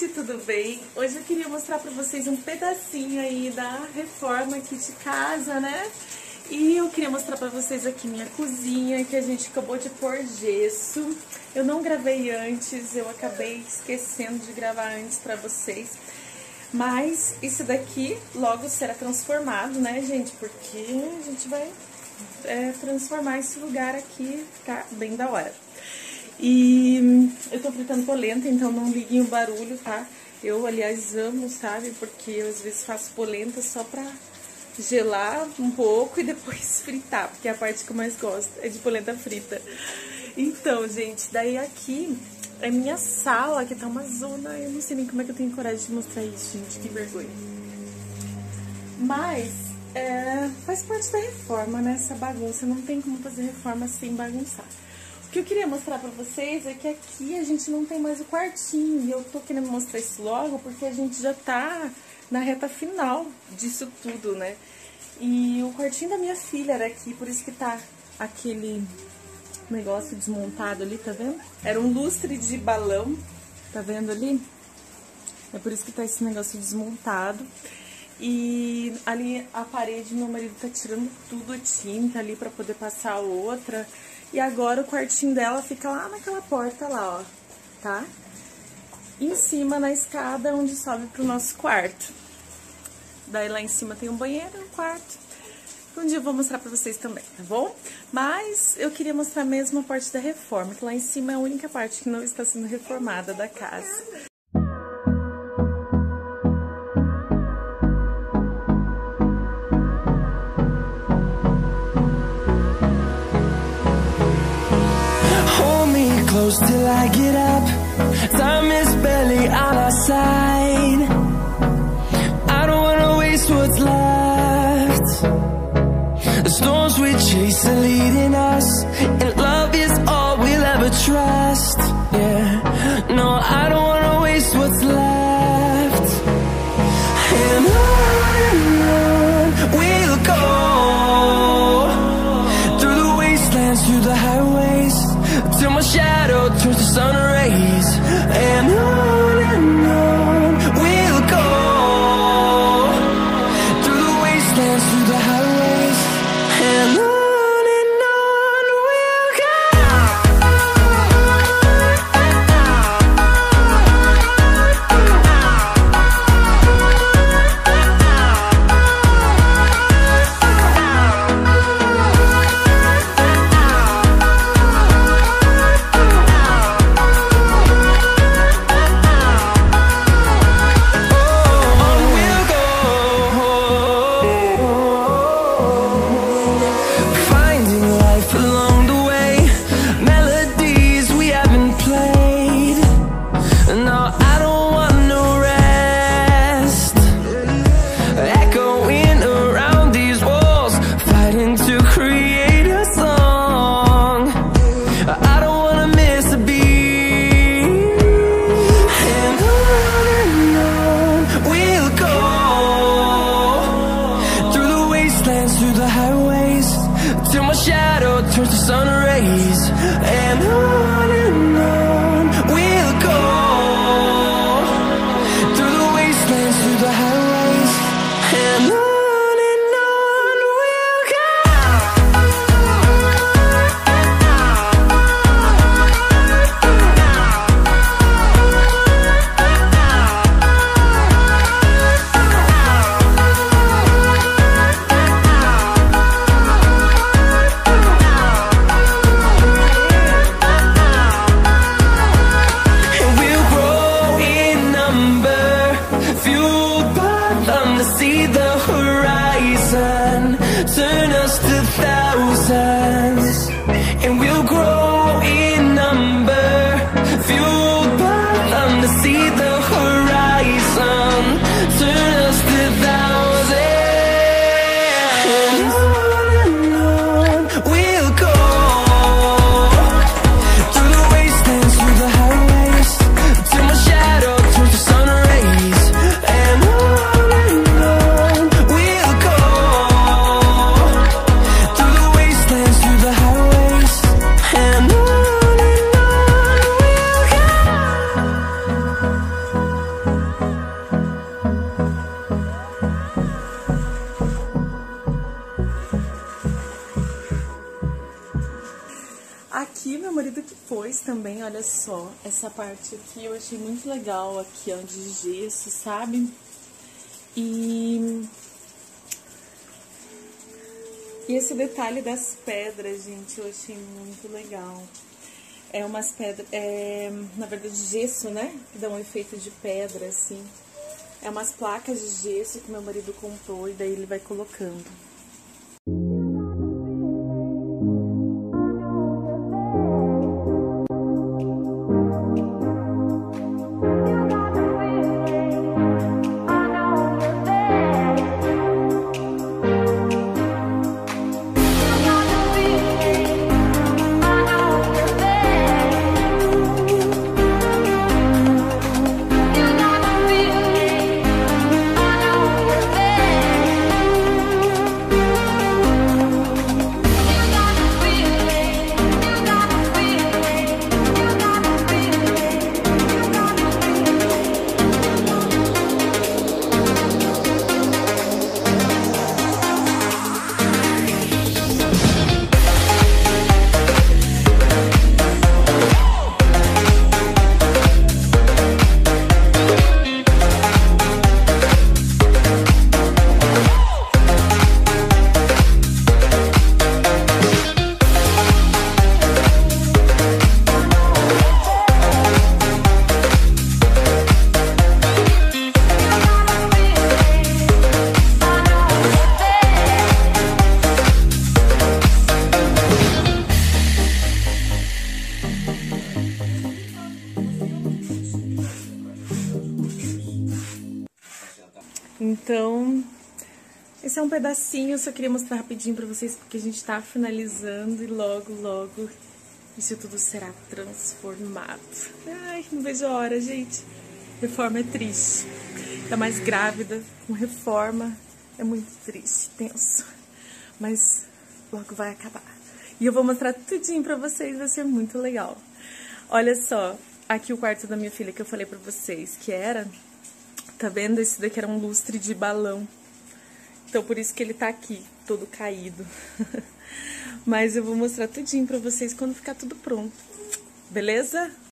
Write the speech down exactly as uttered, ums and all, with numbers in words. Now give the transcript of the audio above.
gente, tudo bem? Hoje eu queria mostrar pra vocês um pedacinho aí da reforma aqui de casa, né? E eu queria mostrar pra vocês aqui minha cozinha, que a gente acabou de pôr gesso. Eu não gravei antes, eu acabei esquecendo de gravar antes pra vocês. Mas isso daqui logo será transformado, né, gente? Porque a gente vai é, transformar esse lugar aqui, tá bem da hora. E eu tô fritando polenta, então não liguem o barulho, tá? Eu, aliás, amo, sabe? Porque eu às vezes faço polenta só pra gelar um pouco e depois fritar, porque a parte que eu mais gosto é de polenta frita. Então, gente, daí aqui é minha sala, que tá uma zona, eu não sei nem como é que eu tenho coragem de mostrar isso, gente, que vergonha. Mas é, faz parte da reforma, né? Essa bagunça, não tem como fazer reforma sem bagunçar. O que eu queria mostrar pra vocês é que aqui a gente não tem mais o quartinho. E eu tô querendo mostrar isso logo porque a gente já tá na reta final disso tudo, né? E o quartinho da minha filha era aqui, por isso que tá aquele negócio desmontado ali, tá vendo? Era um lustre de balão, tá vendo ali? É por isso que tá esse negócio desmontado. E ali a parede, meu marido tá tirando tudo tinta ali pra poder passar outra. E agora o quartinho dela fica lá naquela porta lá, ó, tá? E em cima, na escada, onde sobe pro nosso quarto. Daí lá em cima tem um banheiro, um quarto. Um dia eu vou mostrar pra vocês também, tá bom? Mas eu queria mostrar mesmo a parte da reforma, que lá em cima é a única parte que não está sendo reformada da casa. Close till I get up. Time is barely on our side. I don't wanna waste what's left. The storms we chase are leading us, and love is all we'll ever trust. Yeah, no, I don't wanna waste what's left. And on and on we'll go, through the wastelands, through the highways, till my shadow turns to sun rays. And on and on we'll go, through the wastelands, through the highways. And on and on we'll go. Through the highways, till my shadow turns to sun rays. And on and on we'll go, through the wastelands, through the highways. And on. Aqui, meu marido que pôs também, olha só, essa parte aqui eu achei muito legal, aqui, ó, de gesso, sabe? E... E esse detalhe das pedras, gente, eu achei muito legal. É umas pedras, é, na verdade, gesso, né? Que dá um efeito de pedra, assim. É umas placas de gesso que meu marido comprou e daí ele vai colocando. Então, esse é um pedacinho, eu só queria mostrar rapidinho pra vocês, porque a gente tá finalizando e logo, logo isso tudo será transformado. Ai, não vejo a hora, gente. Reforma é triste. Ainda mais grávida, com reforma, é muito triste, tenso. Mas logo vai acabar. E eu vou mostrar tudinho pra vocês, vai ser muito legal. Olha só, aqui o quarto da minha filha que eu falei pra vocês, que era... Tá vendo? Esse daqui era um lustre de balão. Então, por isso que ele tá aqui, todo caído. Mas eu vou mostrar tudinho pra vocês quando ficar tudo pronto. Beleza?